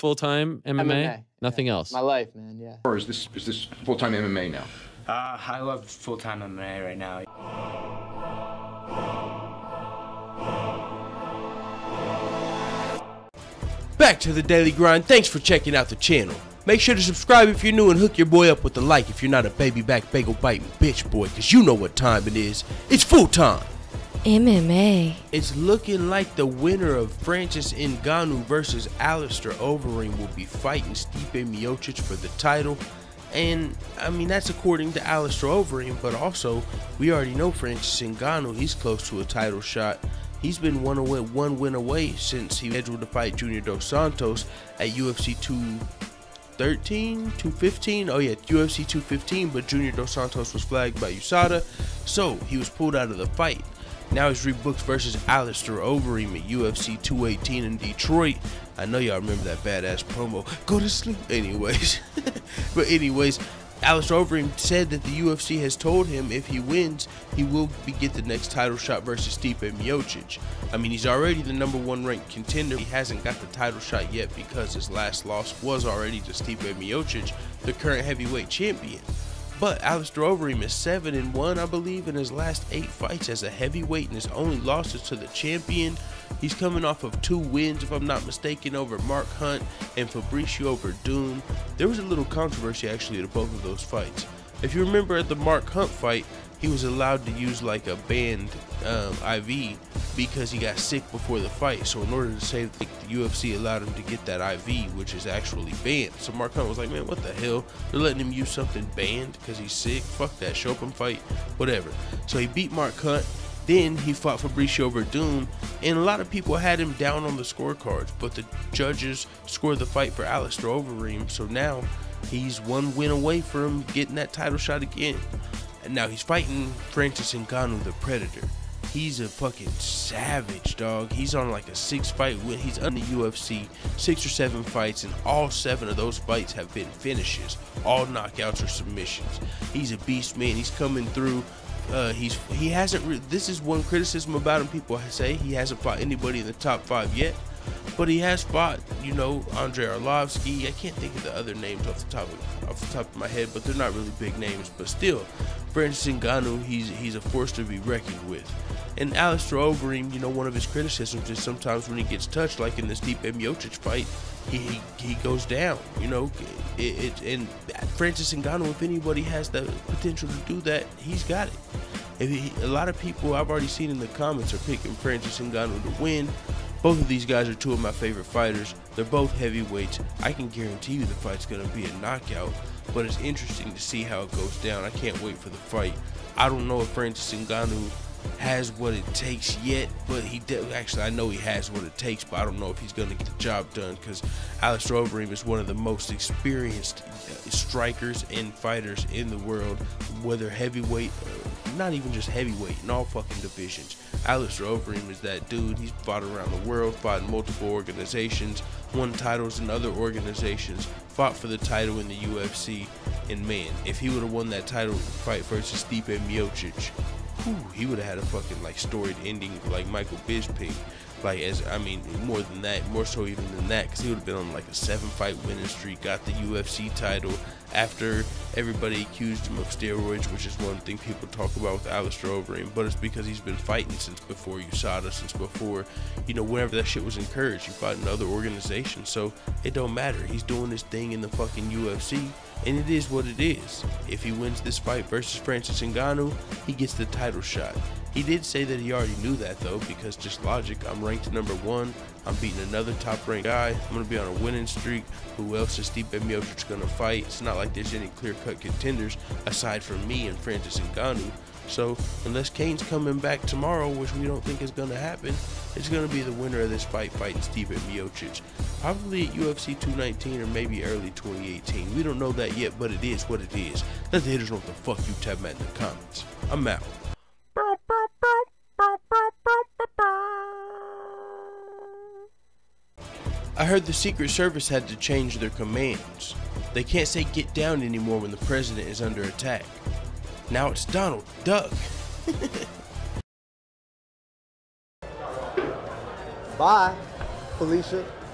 full-time MMA? MMA. Nothing else? My life, man, yeah. Or is this full-time MMA now? I love full-time MMA right now. Back to the daily grind. Thanks for checking out the channel. Make sure to subscribe if you're new and hook your boy up with a like if you're not a baby back bagel biting bitch boy, cause you know what time it is. It's full time. MMA. It's looking like the winner of Francis Ngannou versus Alistair Overeem will be fighting Stipe Miocic for the title. And I mean, that's according to Alistair Overeem, but also we already know Francis Ngannou, he's close to a title shot. He's been one win away since he scheduled to fight Junior Dos Santos at UFC 215. Oh yeah, UFC 215, but Junior Dos Santos was flagged by USADA, so he was pulled out of the fight. Now he's rebooked versus Alistair Overeem at UFC 218 in Detroit. I know y'all remember that badass promo. Go to sleep. Anyways, Alistair Overeem said that the UFC has told him if he wins, he will get the next title shot versus Stipe Miocic. I mean, he's already the #1 ranked contender. He hasn't got the title shot yet because his last loss was already to Stipe Miocic, the current heavyweight champion. But Alistair Overeem is 7-1, I believe, in his last 8 fights as a heavyweight, and his only losses to the champion. He's coming off of 2 wins, if I'm not mistaken, over Mark Hunt and Fabricio Verdun. There was a little controversy actually to both of those fights. If you remember at the Mark Hunt fight, he was allowed to use like a banned IV because he got sick before the fight. So in order to save the UFC allowed him to get that IV, which is actually banned. So Mark Hunt was like, man, what the hell? They're letting him use something banned because he's sick? Fuck that, show up and fight, whatever. So he beat Mark Hunt. Then he fought Fabricio Verdun, and a lot of people had him down on the scorecards, but the judges scored the fight for Alistair Overeem, so now he's 1 win away from getting that title shot again. And now he's fighting Francis Ngannou, the Predator. He's a fucking savage, dog. He's on like a 6-fight win. He's on the UFC 6 or 7 fights, and all 7 of those fights have been finishes, all knockouts or submissions. He's a beast, man. He's coming through. He hasn't. This is one criticism about him. People say he hasn't fought anybody in the top 5 yet, but he has fought, you know, Andrei Arlovsky. I can't think of the other names off the top of my head, but they're not really big names. But still, Francis Ngannou, he's a force to be reckoned with. And Alistair Overeem, you know, one of his criticisms is sometimes when he gets touched, like in this Stipe Miocic fight, he goes down, you know. And Francis Ngannou, if anybody has the potential to do that, he's got it. A lot of people I've already seen in the comments are picking Francis Ngannou to win. Both of these guys are 2 of my favorite fighters. They're both heavyweights. I can guarantee you the fight's gonna be a knockout, but it's interesting to see how it goes down. I can't wait for the fight. I don't know if Francis Ngannou has what it takes yet, but actually I know he has what it takes, but I don't know if he's going to get the job done, because Alistair Overeem is one of the most experienced strikers and fighters in the world, whether heavyweight or not even just heavyweight, in all fucking divisions. Alistair Overeem is that dude. He's fought around the world, fought in multiple organizations, won titles in other organizations, fought for the title in the UFC, and man, if he would have won that title fight versus Stipe Miocic, he would have had a fucking like storied ending like Michael Bisping. Like, more than that, more so even than that, because he would have been on like a 7-fight winning streak, got the UFC title after everybody accused him of steroids, which is one thing people talk about with Alistair Overeem, but it's because he's been fighting since before USADA, since before, you know, whenever that shit was encouraged. He fought in other organizations, so it don't matter. He's doing this thing in the fucking UFC, and it is what it is. If he wins this fight versus Francis Ngannou, he gets the title shot. He did say that he already knew that though, because just logic. I'm ranked #1. I'm beating another top-ranked guy. I'm gonna be on a winning streak. Who else is Stipe Miocic gonna fight? It's not like there's any clear-cut contenders aside from me and Francis Ngannou. So unless Kane's coming back tomorrow, which we don't think is gonna happen, it's gonna be the winner of this fight fighting Stipe Miocic. Probably at UFC 219 or maybe early 2018. We don't know that yet, but it is what it is. Let the haters know what the fuck you tap at in the comments. I'm out. I heard the Secret Service had to change their commands. They can't say get down anymore when the president is under attack. Now it's Donald Duck. Bye, Felicia.